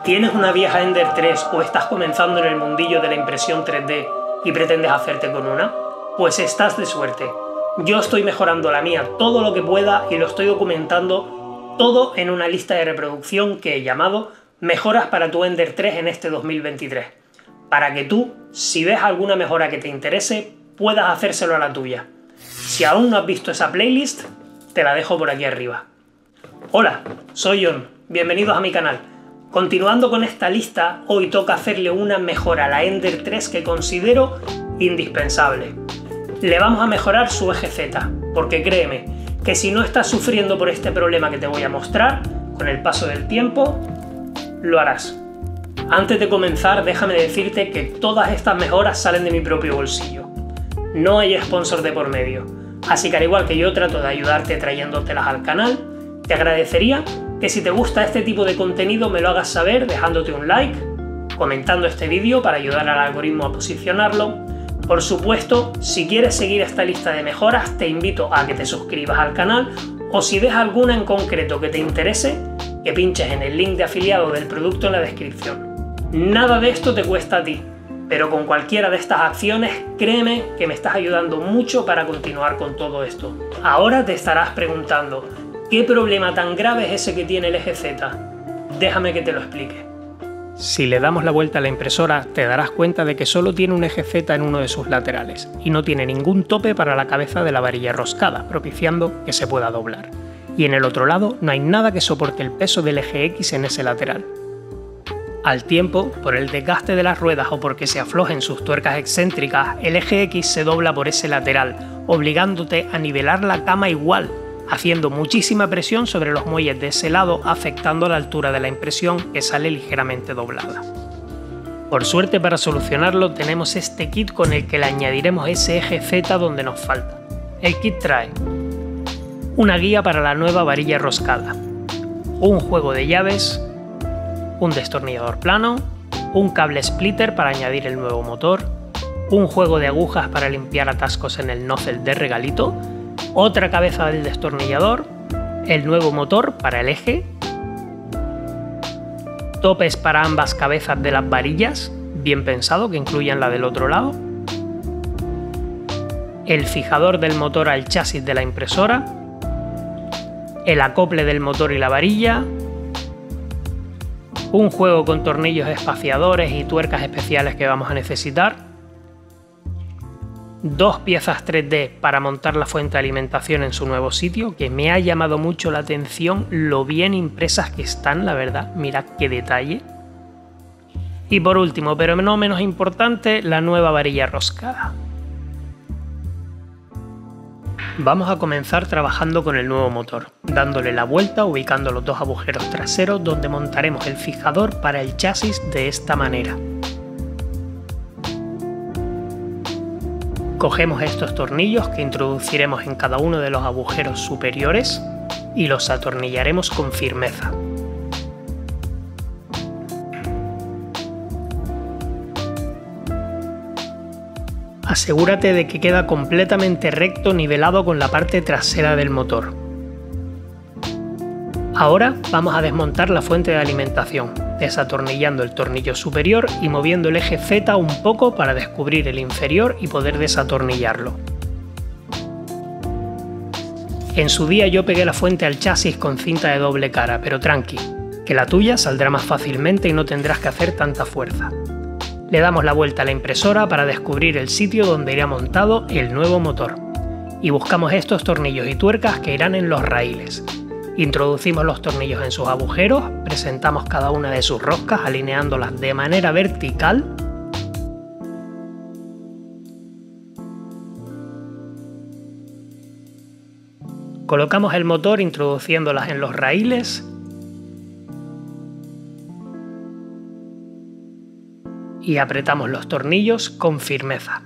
¿Tienes una vieja Ender 3 o estás comenzando en el mundillo de la impresión 3D y pretendes hacerte con una? Pues estás de suerte. Yo estoy mejorando la mía todo lo que pueda y lo estoy documentando todo en una lista de reproducción que he llamado Mejoras para tu Ender 3 en este 2023. Para que tú, si ves alguna mejora que te interese, puedas hacérselo a la tuya. Si aún no has visto esa playlist, te la dejo por aquí arriba. Hola, soy Jon, bienvenidos a mi canal. Continuando con esta lista, hoy toca hacerle una mejora a la Ender 3 que considero indispensable. Le vamos a mejorar su eje Z, porque créeme, que si no estás sufriendo por este problema que te voy a mostrar, con el paso del tiempo, lo harás. Antes de comenzar, déjame decirte que todas estas mejoras salen de mi propio bolsillo. No hay sponsor de por medio, así que al igual que yo trato de ayudarte trayéndotelas al canal, te agradecería que si te gusta este tipo de contenido me lo hagas saber dejándote un like, comentando este vídeo para ayudar al algoritmo a posicionarlo. Por supuesto, si quieres seguir esta lista de mejoras, te invito a que te suscribas al canal o si ves alguna en concreto que te interese, que pinches en el link de afiliado del producto en la descripción. Nada de esto te cuesta a ti, pero con cualquiera de estas acciones, créeme que me estás ayudando mucho para continuar con todo esto. Ahora te estarás preguntando, ¿qué problema tan grave es ese que tiene el eje Z? Déjame que te lo explique. Si le damos la vuelta a la impresora, te darás cuenta de que solo tiene un eje Z en uno de sus laterales y no tiene ningún tope para la cabeza de la varilla roscada, propiciando que se pueda doblar. Y en el otro lado no hay nada que soporte el peso del eje X en ese lateral. Al tiempo, por el desgaste de las ruedas o porque se aflojen sus tuercas excéntricas, el eje X se dobla por ese lateral, obligándote a nivelar la cama igual, haciendo muchísima presión sobre los muelles de ese lado, afectando la altura de la impresión que sale ligeramente doblada. Por suerte, para solucionarlo tenemos este kit con el que le añadiremos ese eje Z donde nos falta. El kit trae una guía para la nueva varilla roscada, un juego de llaves, un destornillador plano, un cable splitter para añadir el nuevo motor, un juego de agujas para limpiar atascos en el nozzle de regalito, otra cabeza del destornillador, el nuevo motor para el eje, topes para ambas cabezas de las varillas, bien pensado que incluyan la del otro lado, el fijador del motor al chasis de la impresora, el acople del motor y la varilla, un juego con tornillos espaciadores y tuercas especiales que vamos a necesitar, dos piezas 3D para montar la fuente de alimentación en su nuevo sitio, que me ha llamado mucho la atención lo bien impresas que están, la verdad, mirad qué detalle. Y por último, pero no menos importante, la nueva varilla roscada. Vamos a comenzar trabajando con el nuevo motor, dándole la vuelta ubicando los dos agujeros traseros donde montaremos el fijador para el chasis de esta manera. Cogemos estos tornillos que introduciremos en cada uno de los agujeros superiores y los atornillaremos con firmeza. Asegúrate de que queda completamente recto nivelado con la parte trasera del motor. Ahora vamos a desmontar la fuente de alimentación, desatornillando el tornillo superior y moviendo el eje Z un poco para descubrir el inferior y poder desatornillarlo. En su día yo pegué la fuente al chasis con cinta de doble cara, pero tranqui, que la tuya saldrá más fácilmente y no tendrás que hacer tanta fuerza. Le damos la vuelta a la impresora para descubrir el sitio donde irá montado el nuevo motor y buscamos estos tornillos y tuercas que irán en los raíles. Introducimos los tornillos en sus agujeros, presentamos cada una de sus roscas alineándolas de manera vertical . Colocamos el motor introduciéndolas en los raíles y apretamos los tornillos con firmeza.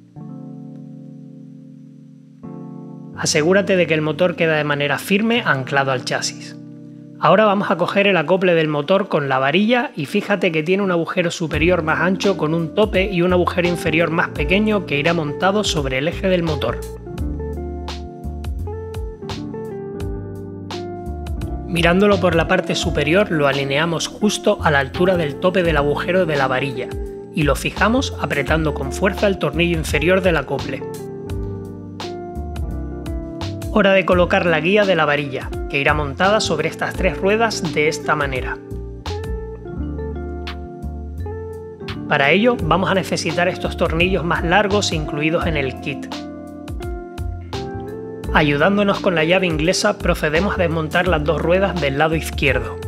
Asegúrate de que el motor queda de manera firme anclado al chasis. Ahora vamos a coger el acople del motor con la varilla y fíjate que tiene un agujero superior más ancho con un tope y un agujero inferior más pequeño que irá montado sobre el eje del motor. Mirándolo por la parte superior lo alineamos justo a la altura del tope del agujero de la varilla y lo fijamos apretando con fuerza el tornillo inferior del acople. Hora de colocar la guía de la varilla, que irá montada sobre estas 3 ruedas de esta manera. Para ello vamos a necesitar estos tornillos más largos incluidos en el kit. Ayudándonos con la llave inglesa procedemos a desmontar las 2 ruedas del lado izquierdo.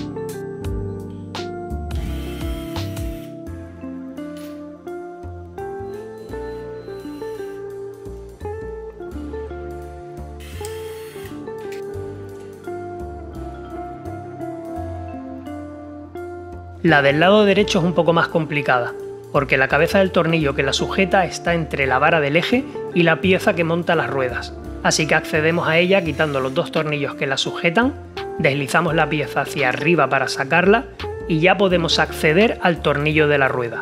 La del lado derecho es un poco más complicada, porque la cabeza del tornillo que la sujeta está entre la vara del eje y la pieza que monta las ruedas, así que accedemos a ella quitando los 2 tornillos que la sujetan, deslizamos la pieza hacia arriba para sacarla y ya podemos acceder al tornillo de la rueda.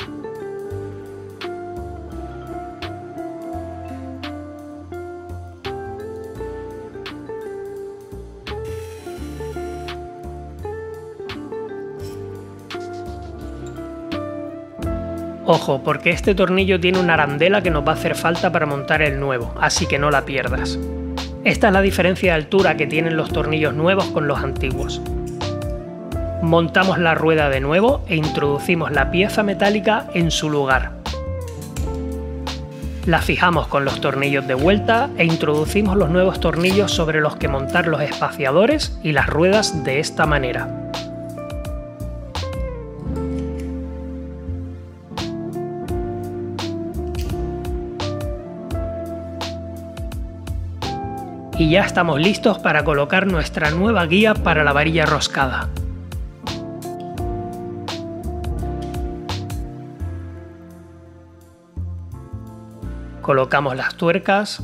Ojo, porque este tornillo tiene una arandela que nos va a hacer falta para montar el nuevo, así que no la pierdas. Esta es la diferencia de altura que tienen los tornillos nuevos con los antiguos. Montamos la rueda de nuevo e introducimos la pieza metálica en su lugar. La fijamos con los tornillos de vuelta e introducimos los nuevos tornillos sobre los que montar los espaciadores y las ruedas de esta manera. Y ya estamos listos para colocar nuestra nueva guía para la varilla roscada. Colocamos las tuercas,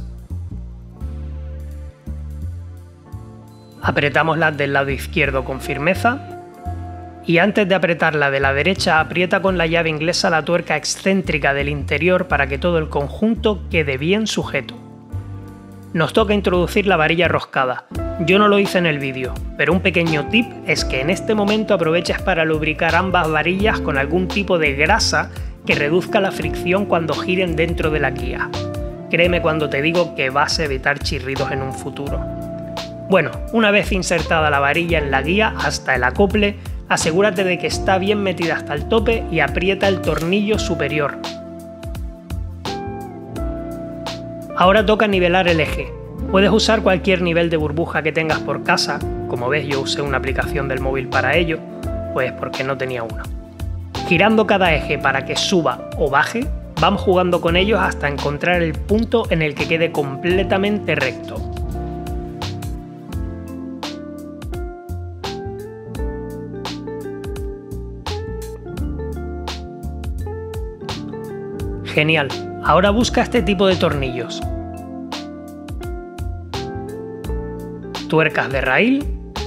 apretamos las del lado izquierdo con firmeza y antes de apretar la de la derecha aprieta con la llave inglesa la tuerca excéntrica del interior para que todo el conjunto quede bien sujeto. Nos toca introducir la varilla roscada. Yo no lo hice en el vídeo, pero un pequeño tip es que en este momento aproveches para lubricar ambas varillas con algún tipo de grasa que reduzca la fricción cuando giren dentro de la guía. Créeme cuando te digo que vas a evitar chirridos en un futuro. Bueno, una vez insertada la varilla en la guía hasta el acople, asegúrate de que está bien metida hasta el tope y aprieta el tornillo superior. Ahora toca nivelar el eje. Puedes usar cualquier nivel de burbuja que tengas por casa, como ves yo usé una aplicación del móvil para ello, pues porque no tenía uno. Girando cada eje para que suba o baje, vamos jugando con ellos hasta encontrar el punto en el que quede completamente recto. Genial, ahora busca este tipo de tornillos. Tuercas de raíl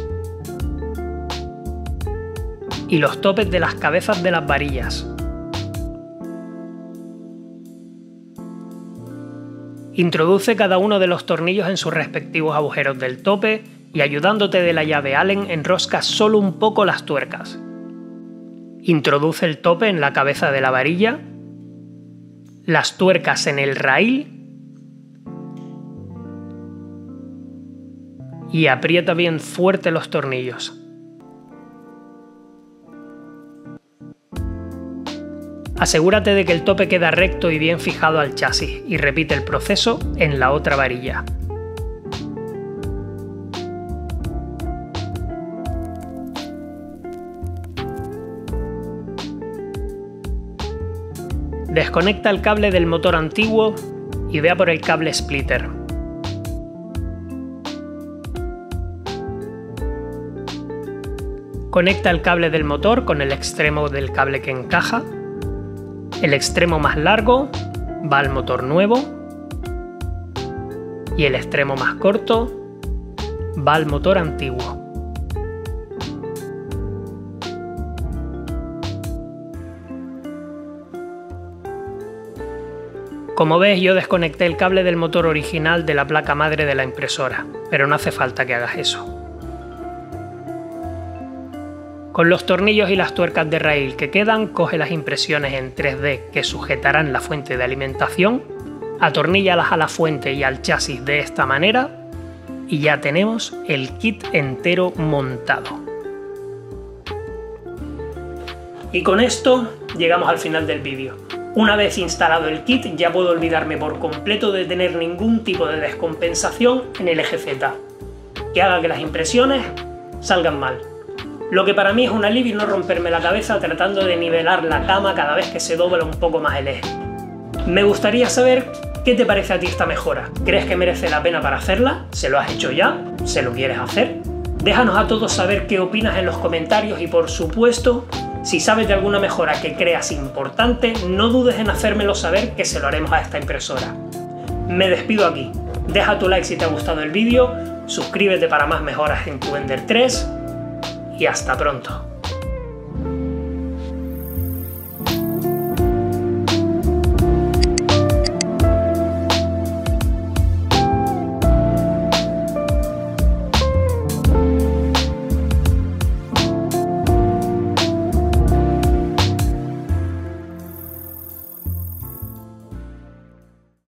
y los topes de las cabezas de las varillas. Introduce cada uno de los tornillos en sus respectivos agujeros del tope y ayudándote de la llave Allen enrosca solo un poco las tuercas. Introduce el tope en la cabeza de la varilla, las tuercas en el raíl y aprieta bien fuerte los tornillos. Asegúrate de que el tope queda recto y bien fijado al chasis y repite el proceso en la otra varilla. Desconecta el cable del motor antiguo y ve a por el cable splitter. Conecta el cable del motor con el extremo del cable que encaja. El extremo más largo va al motor nuevo y el extremo más corto va al motor antiguo. Como ves, yo desconecté el cable del motor original de la placa madre de la impresora, pero no hace falta que hagas eso. Con los tornillos y las tuercas de raíl que quedan, coge las impresiones en 3D que sujetarán la fuente de alimentación, atorníllalas a la fuente y al chasis de esta manera y ya tenemos el kit entero montado. Y con esto llegamos al final del vídeo. Una vez instalado el kit ya puedo olvidarme por completo de tener ningún tipo de descompensación en el eje Z, que haga que las impresiones salgan mal. Lo que para mí es un alivio no romperme la cabeza tratando de nivelar la cama cada vez que se dobla un poco más el eje. Me gustaría saber qué te parece a ti esta mejora. ¿Crees que merece la pena para hacerla? ¿Se lo has hecho ya? ¿Se lo quieres hacer? Déjanos a todos saber qué opinas en los comentarios y por supuesto, si sabes de alguna mejora que creas importante, no dudes en hacérmelo saber que se lo haremos a esta impresora. Me despido aquí. Deja tu like si te ha gustado el vídeo, suscríbete para más mejoras en tu Ender 3 y hasta pronto.